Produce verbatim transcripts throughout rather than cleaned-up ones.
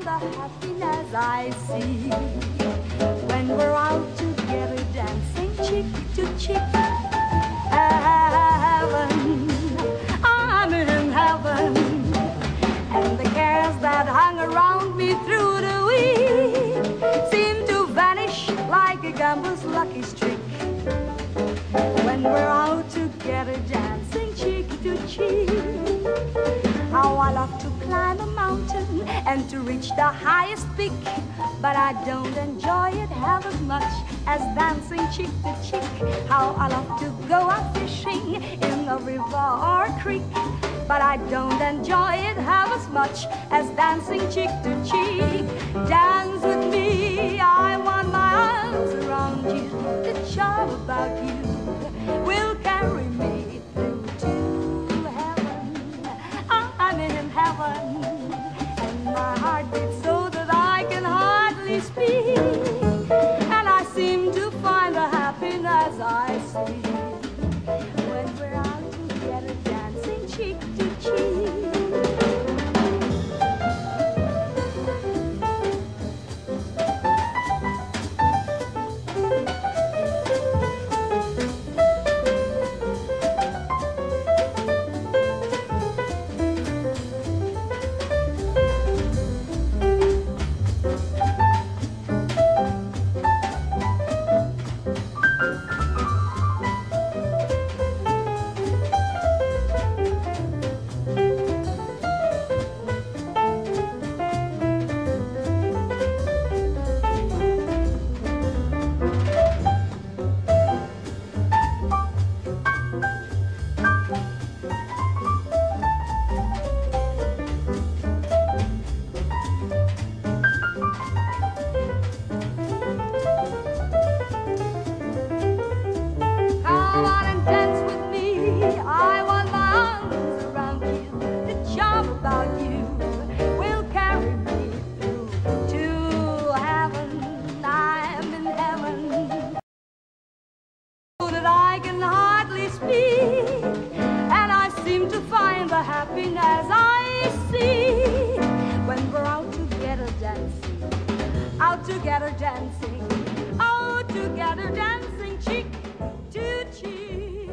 the happiness I see when we're out together dancing cheek to cheek. Heaven, I'm in heaven, and the cares that hung around me through the week seem to vanish like a gambler's lucky streak when we're out together dancing cheek to cheek. How I love to climb a mountain and to reach the highest peak, but I don't enjoy it half as much as dancing cheek to cheek. How I love to go out fishing in a river or a creek, but I don't enjoy it half as much as dancing cheek to cheek. Dance with me, I want my arms around you. The charm about you will carry me through to heaven. I'm in heaven, and my heart beats so that I can hardly speak, and I seem to find the happiness I see when we're out together dancing cheek to cheek. Happiness I see when we're out together dancing, out together dancing, out together dancing cheek to cheek.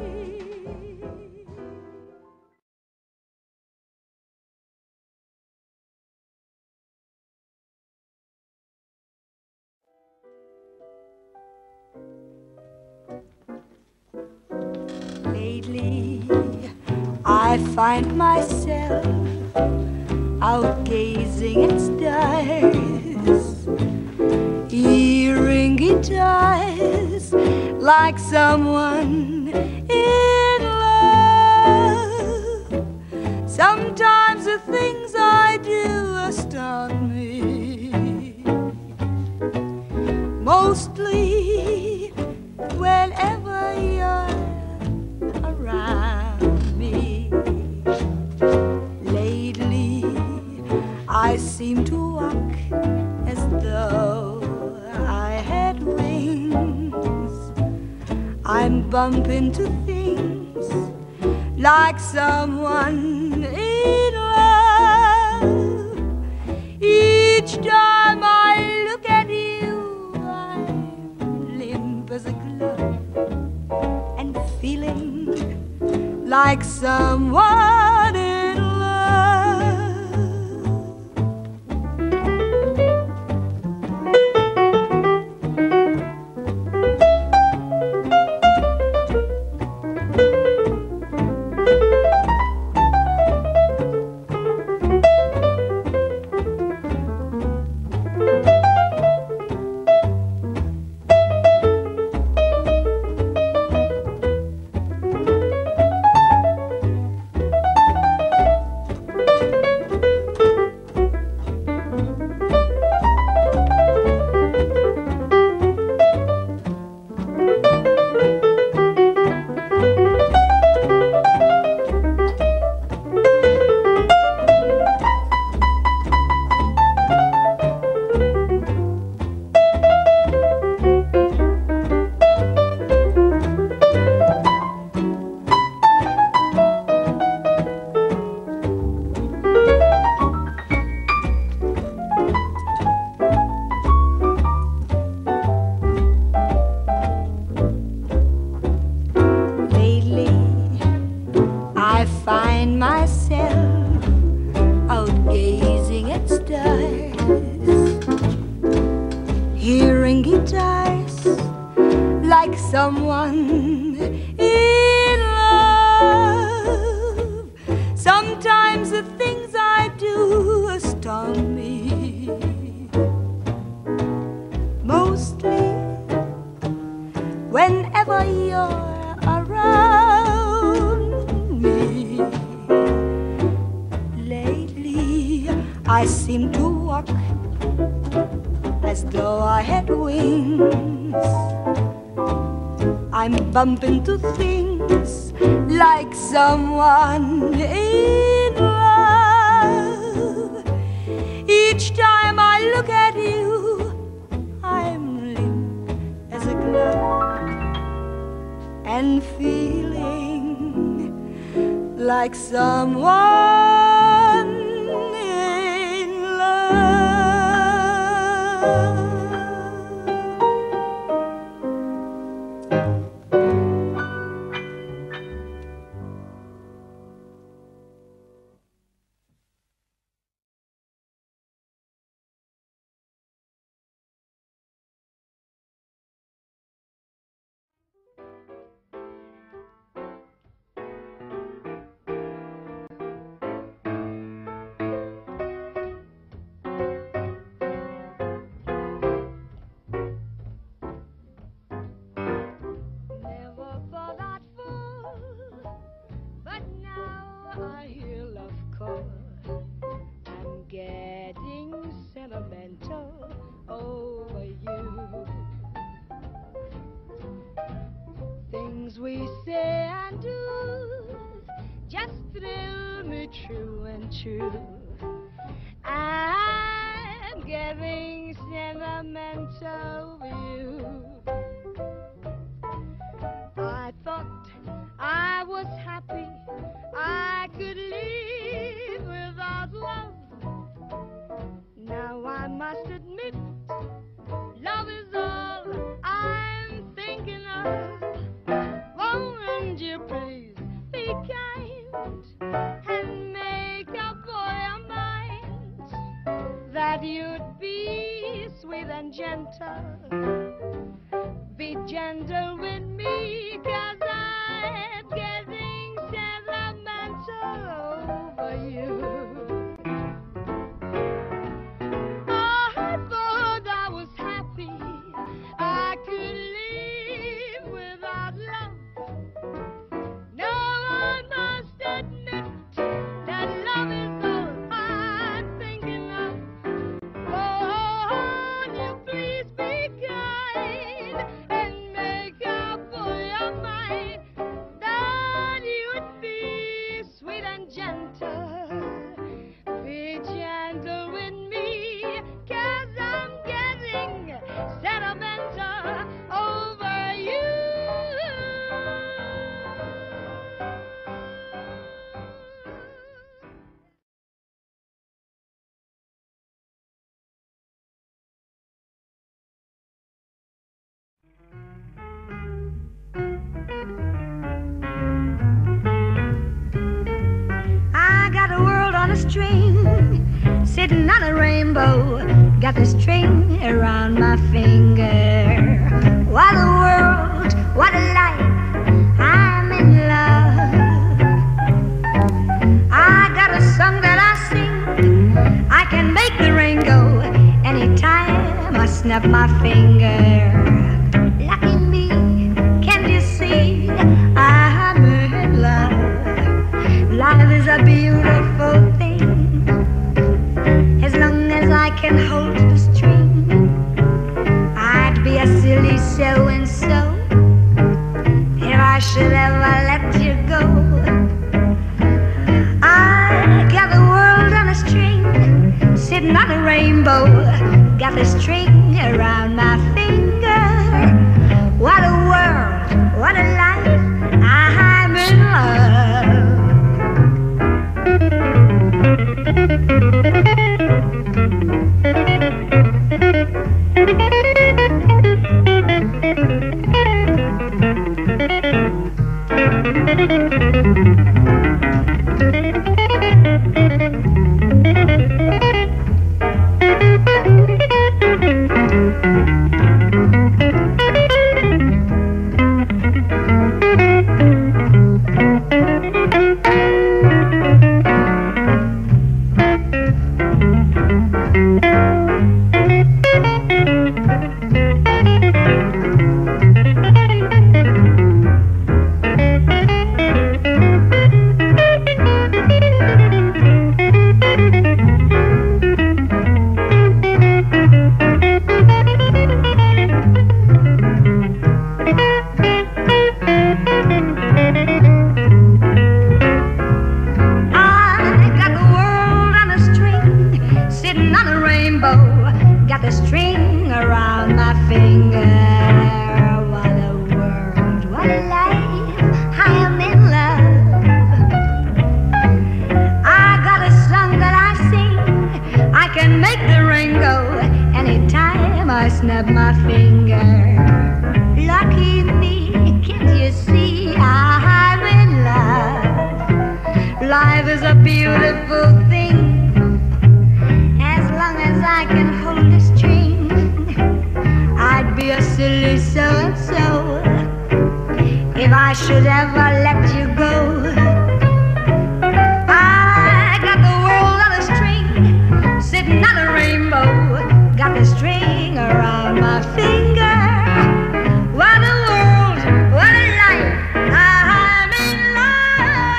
Lately I find myself out gazing at stars, hearing guitars like someone in love. Sometimes the things I do astound me, mostly whenever you're around. I seem to walk as though I had wings. I'm bumping into things like someone in love. Each time I look at you, I'm limp as a glove and feeling like someone in love. someone in love. Sometimes the things I do astound me. Mostly whenever you're around me. Lately I seem to walk as though I had wings. I'm bumping into things like someone in love. Each time I look at you, I'm limp as a glove and feeling like someone in love. Over you. Things we say and do just thrill me true and true. I'm getting sentimental with you. I thought I was happy, I could live without love. Now I must admit, love is all I'm thinking of. Won't you please be kind and make up for your mind that you'd be sweet and gentle. Be gentle with me, 'cause I'm getting sentimental over you. String, sitting on a rainbow, got the string around my finger. What a world, what a life, I'm in love. I got a song that I sing, I can make the rain go anytime I snap my finger. Lucky me, can't you see, I'm in love. Life is a beautiful thing, as long as I can hold the string. I'd be a silly so-and-so if I should ever let you go. I got the world on a string, sitting on a rainbow, got the string around my finger. What a world, what a life, I'm in love. rainbow, got the string around my finger. What a world, what a life, I am in love. I got a song that I sing, I can make the rain go anytime I snap my finger. Lucky me, can't you see I'm in love? Life is a beautiful thing. As long as I can hold a string, I'd be a silly so-and-so if I should ever let you go. I got the world on a string, sitting on a rainbow, got the string around my finger. What a world, what a life, I'm in love.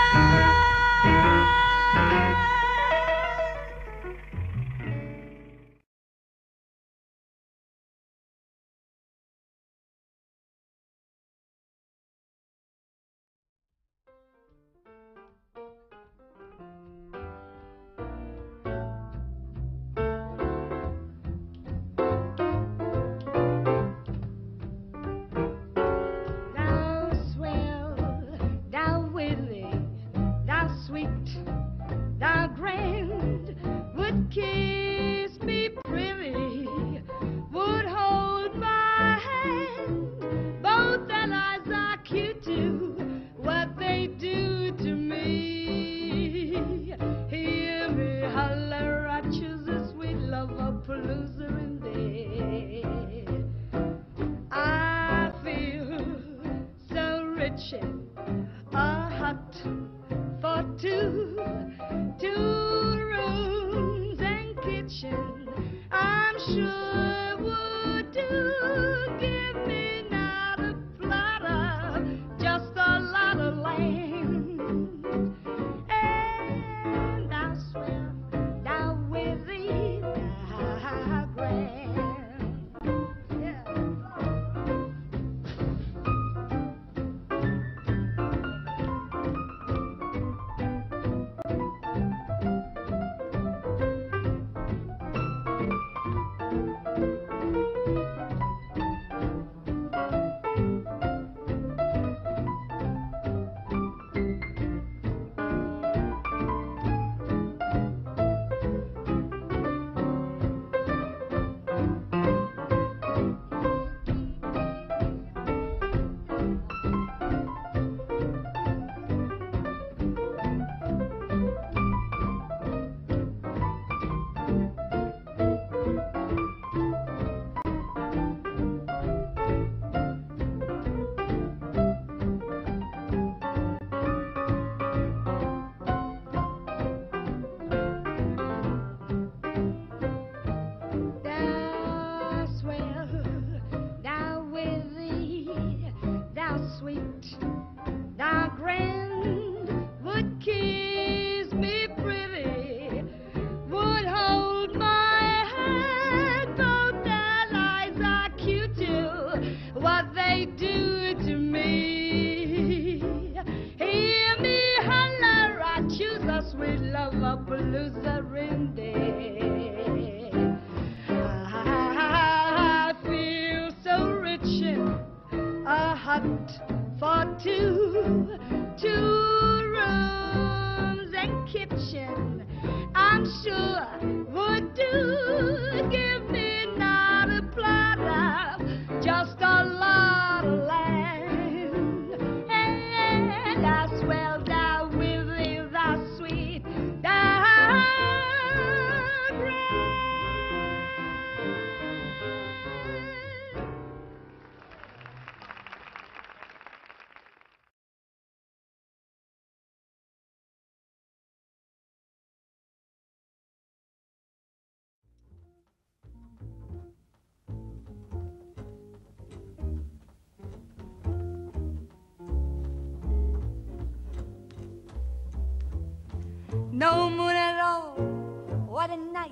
No moon at all, what a night.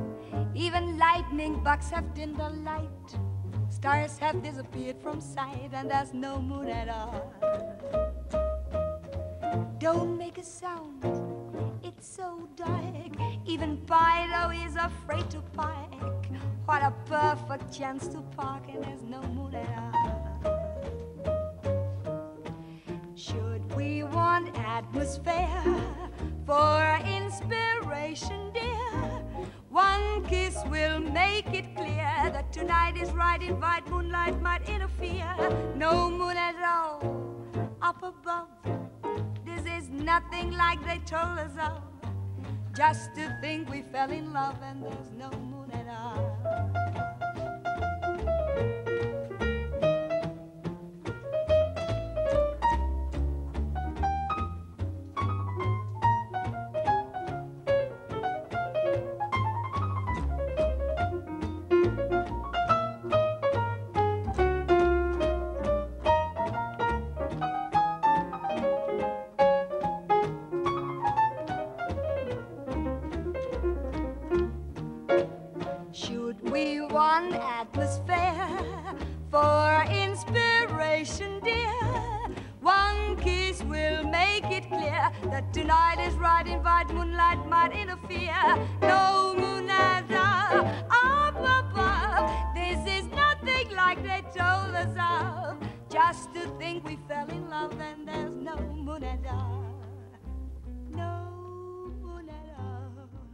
Even lightning bugs have dimmed the light. Stars have disappeared from sight, and there's no moon at all. Don't make a sound, it's so dark. Even Fido is afraid to park. What a perfect chance to park, and there's no moon at all. Should we want atmosphere for inspiration, dear? One kiss will make it clear that tonight is right. Invite moonlight might interfere. No moon at all up above. This is nothing like they told us of. Just to think we fell in love and there's no moon at all. Atmosphere for inspiration, dear. One kiss will make it clear that tonight is right. Invite moonlight might interfere. No moon at all up above. This is nothing like they told us of. Just to think we fell in love and there's no moon at all. No moon at all.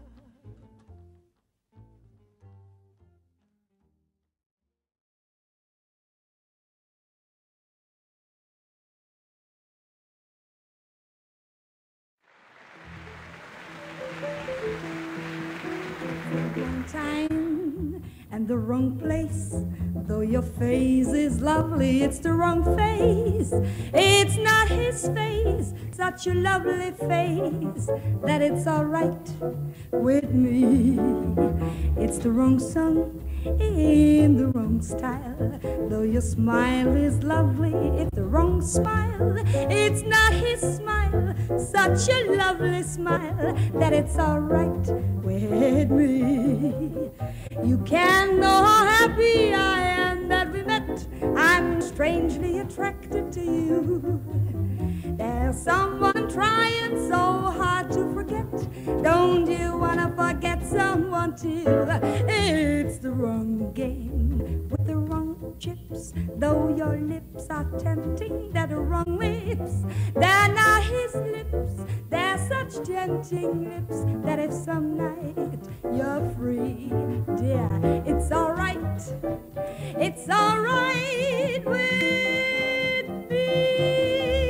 Wrong time and the wrong place. Though your face is lovely, it's the wrong face. It's not his face, such a lovely face, that it's all right with me. It's the wrong song in the wrong style. Though your smile is lovely, it's the wrong smile. It's not his smile, such a lovely smile, that it's all right with me. You can't know how happy I am that we met. I'm strangely attracted to you. There's someone trying so hard to forget. Don't you wanna forget someone too? It's the wrong game with the wrong chips. Though your lips are tempting, they're the wrong lips. They're not his lips, they're such tempting lips that if some night you're free, dear, it's all right. It's all right with me.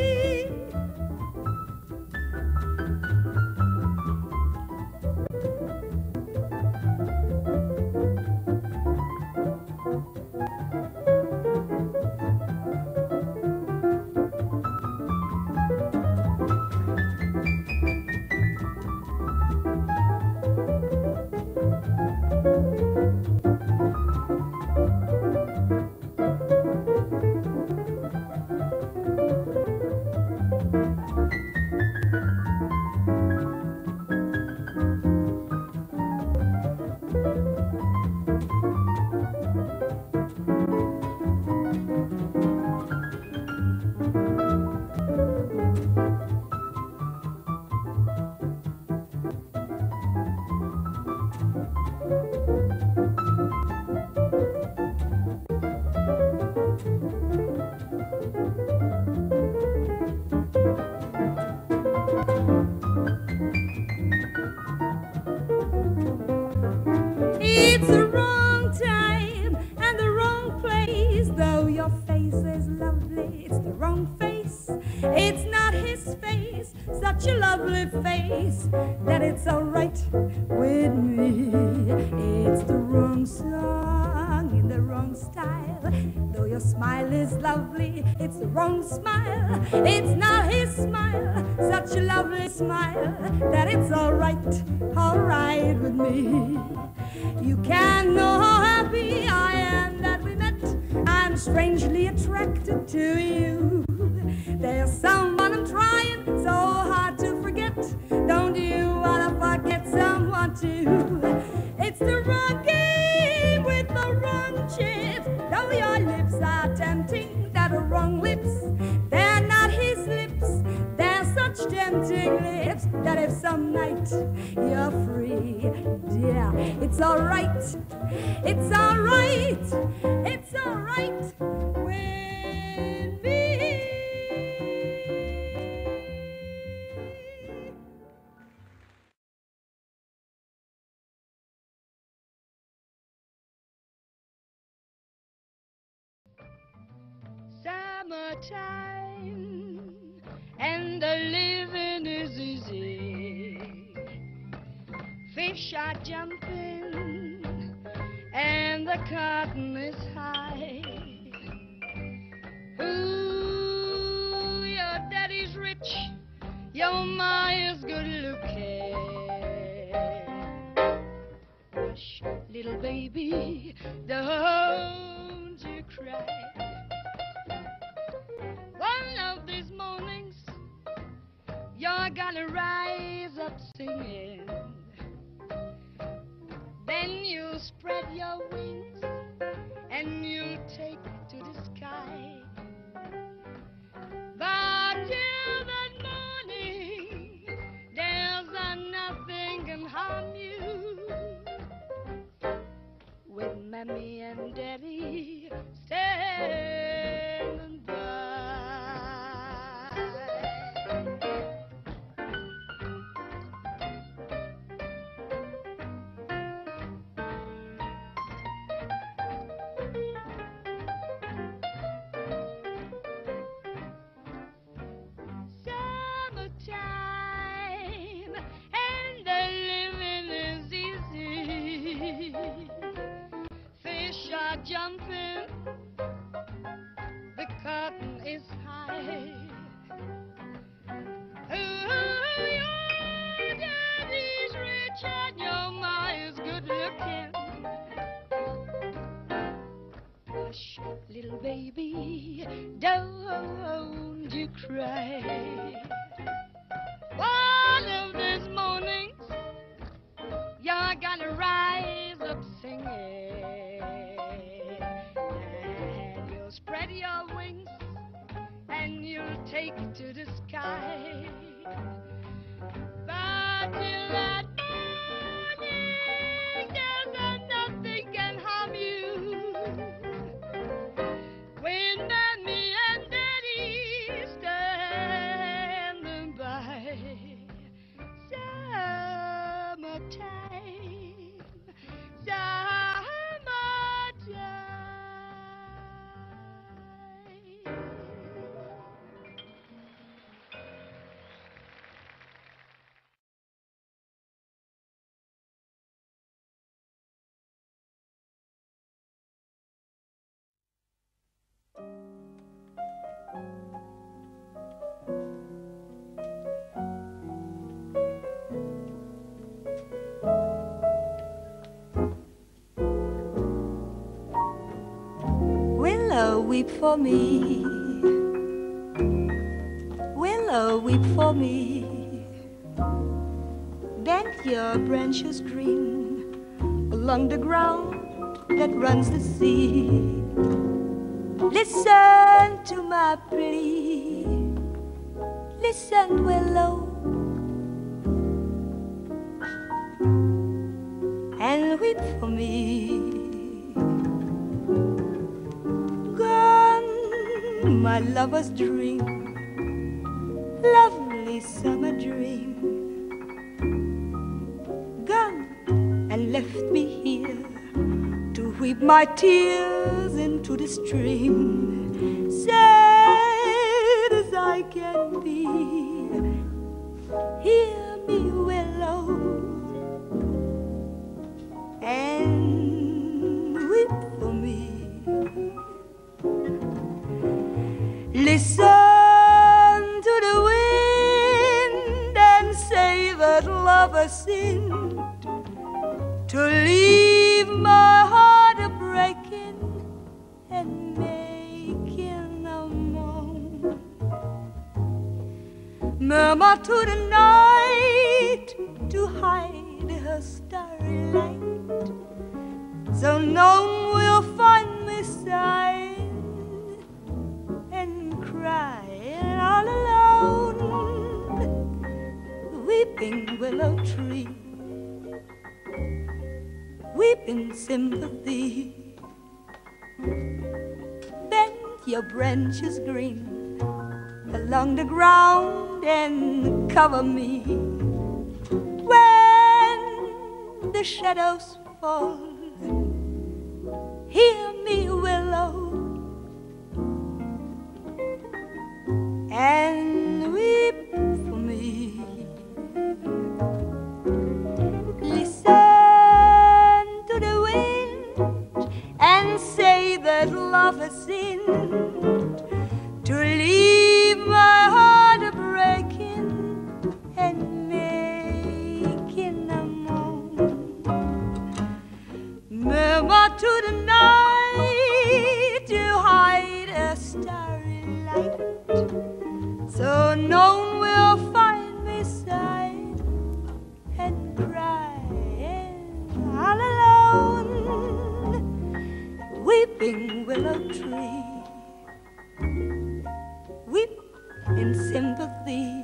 It's the wrong time and the wrong place. Though your face is lovely, it's the wrong face. It's not his face, such a lovely face, that it's all right with me. It's the wrong song in the wrong style. Though your smile is lovely, it's the wrong smile. It's not his smile, such a lovely smile, that it's all right, all right with me. You can't know how happy I am that we met. I'm strangely attracted to you. There's someone I'm trying so hard to forget. Don't you wanna forget someone too? It's the wrong game with the wrong chips. Though your lips are tempting, they're the wrong lips. They're not his lips, they're such tempting haunting lips that if some night you're free, dear, it's all right, it's all right, it's all right with me. Summertime and the living is easy. Fish are jumping and the cotton is high. Ooh, your daddy's rich, your ma is good looking. Hush, little baby, don't you cry. One of these mornings, you're gonna rise up singing. Then you'll spread your wings and you'll take to the sky. But till that morning, there's a nothing can harm you. With Mammy and Daddy standing by. Summertime and the living is easy. Fish are jumping, the cotton is high. Ooh, your daddy's rich and your ma is good looking. Hush, little baby, don't you cry. One of these mornings, you're gonna rise up singing. And you'll spread your wings and you'll take it to the sky. But till that morning, there's nothing can harm you. When Mammy and Daddy standing by. Summertime, summertime. Willow, weep for me. Willow, weep for me. Bend your branches green along the ground that runs the sea. Listen to my plea. Listen, willow, and weep for me. My lover's dream, lovely summer dream, gone and left me here to weep my tears into the stream. Sad as I can be, hear me, willow, and weep for me. Listen to the wind and say that love has sinned to leave my heart a breaking and making a moan. Murmur to the night to hide her starry light, so no one will find me sighing and crying all alone. weeping willow tree, weep in sympathy. Bend your branches green along the ground and cover me when the shadows fall. Hear me, willow, and weep for me. Listen to the wind and say that love has sinned to leave my heart a breaking and making a moan. Murmur to the night to hide a starry light, so no one will find me sighing and crying all alone. Weeping willow tree, weep in sympathy.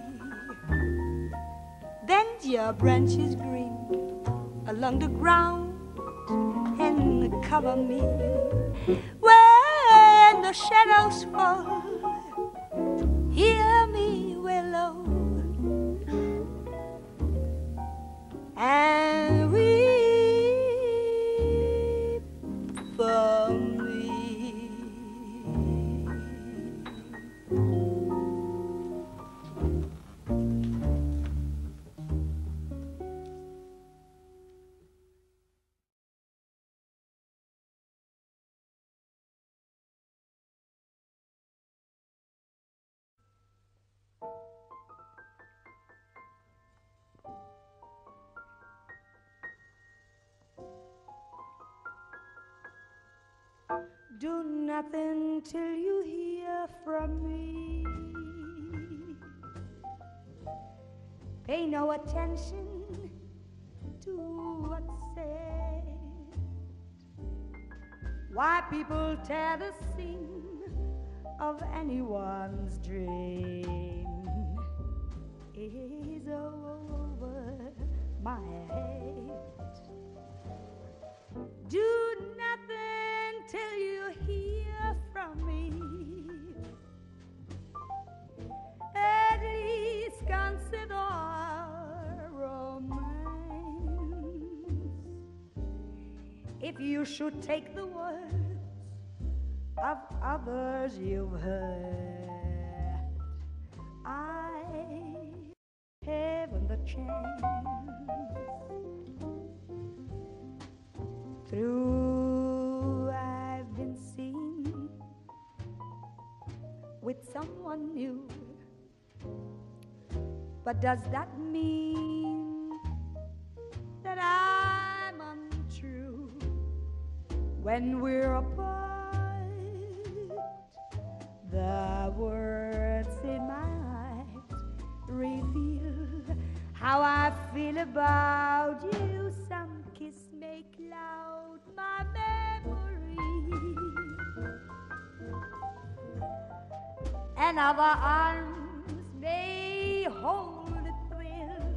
Bend your branches green along the ground and cover me when the shadows fall. Hear me, willow, and weep for me. Do nothing till you hear from me. Pay no attention to what's said. Why people tear the seam of anyone's dream is over my head. Do nothing till you hear from me. At least consider our romance. If you should take the words of others you've heard, I haven't the chance. Through I've been seen with someone new, but does that mean that I'm untrue? When we're apart, the words in my heart reveal how I feel about you. Some kiss make loud my memory, and other arms may hold a thrill.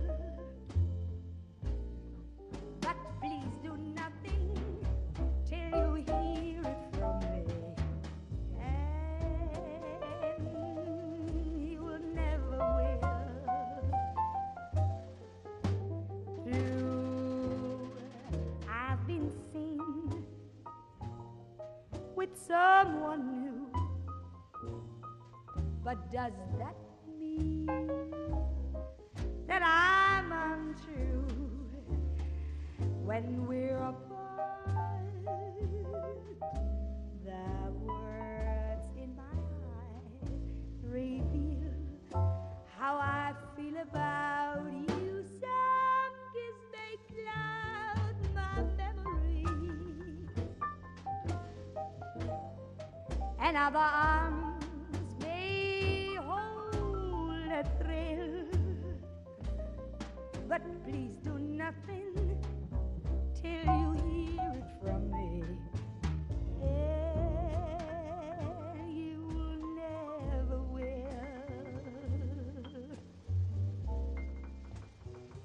But please do nothing till you hear it from me, and you will never will. Through I've been seen with someone new, but does that mean that I'm untrue? When we're apart, the words in my heart reveal how I feel about you. Some kiss may cloud my memory, and other arms may hold a thrill. But please do nothing till you hear it from me, and you never will.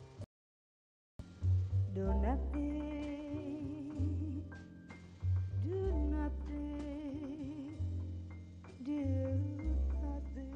do nothing, do nothing, do nothing.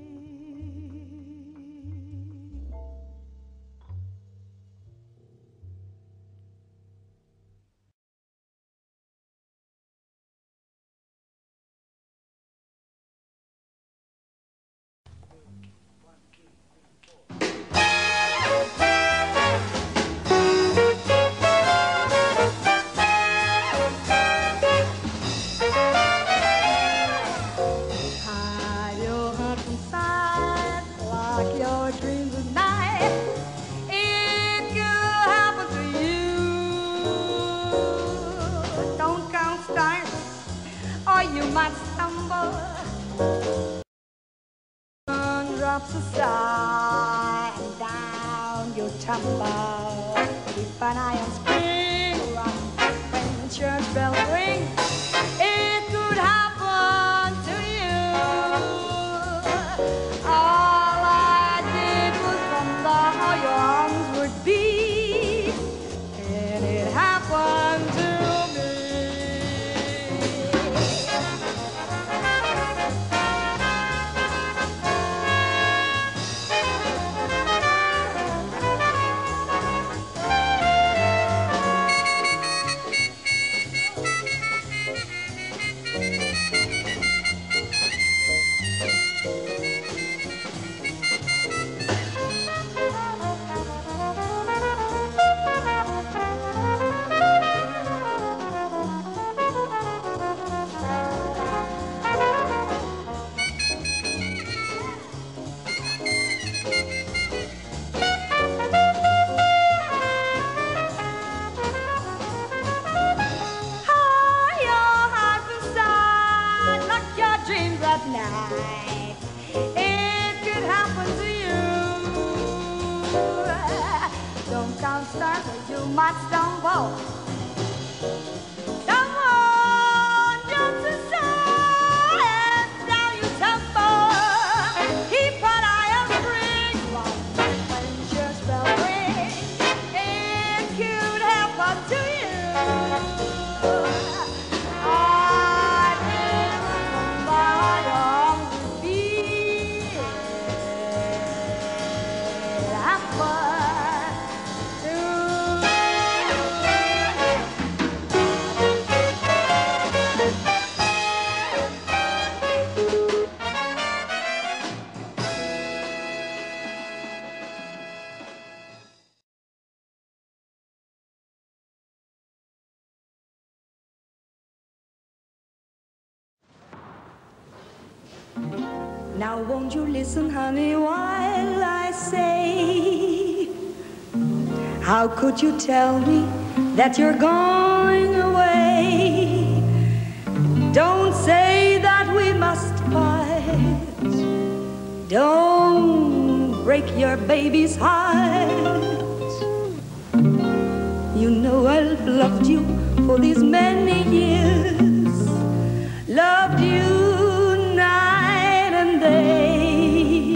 Hide your heart inside, lock your dreams at night. It could happen to you. Don't count stars, or you might stumble. Sun drops aside, and down you tumble. Keep an eye on spring, run when church bells ring. It could happen to you. All I did was wonder how your arms would beat, and it happened to me. Hide your heart inside, lock your dreams at night. It could happen to you. Don't count stars or you might stumble. Someone jumps aside and down you tumble. Keep an eye on spring, run when church bell ring. It could happen to you. I did remember your arms would beat. It happened to me. Now won't you listen, honey, while I say, how could you tell me that you're going away? Don't say that we must part. Don't break your baby's heart. You know I've loved you for these many years, loved you night and day.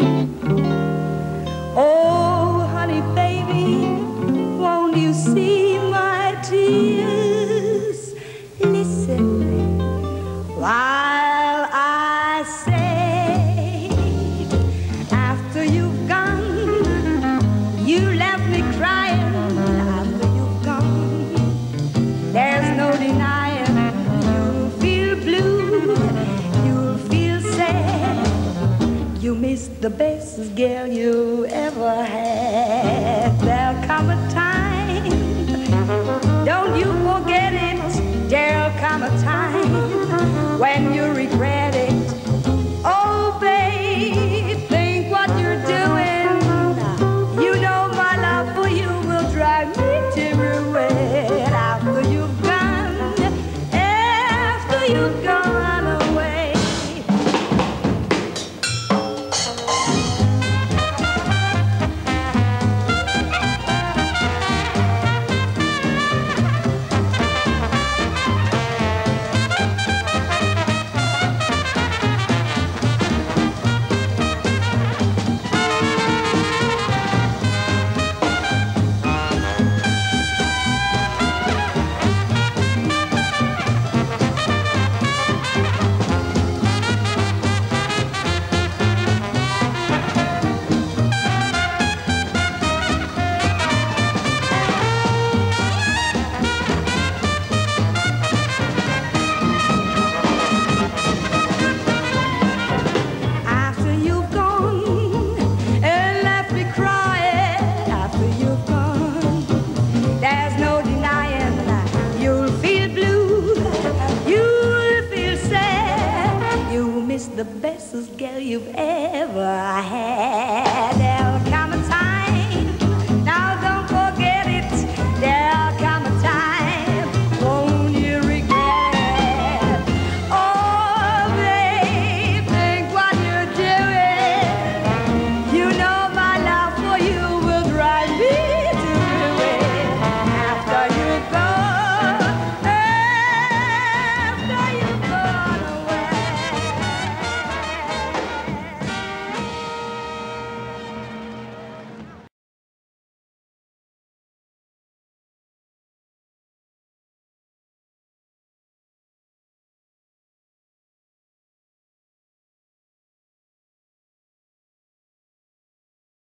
Oh, honey, baby, won't you see my tears? Listen while I say, after you've gone, you left me crying. After you've gone, there's no denying you'll feel blue, you'll feel sad. You missed the best girl you ever had. There'll come a time, don't you forget it. There'll come a time when you regret it. Oh, babe, think what you're doing. You know my love for you will drive me to ruin. After you've gone, after you've gone away. the bestest girl you've ever had.